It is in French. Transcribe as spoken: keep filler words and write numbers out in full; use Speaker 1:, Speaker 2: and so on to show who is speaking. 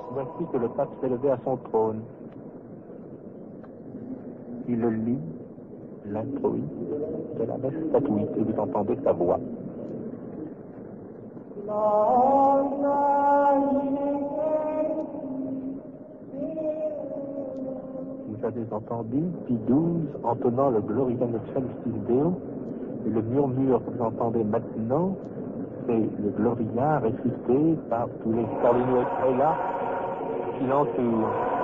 Speaker 1: Voici que le pape s'est levé à son trône. Il lit l'introït de la messe gratuite et vous entendez sa voix. Vous avez entendu Pie douze entonnant le Gloria in excelsis Deo, et le murmure que vous entendez maintenant, c'est le Gloria récité par tous les cardinaux et prélats qui l'entourent.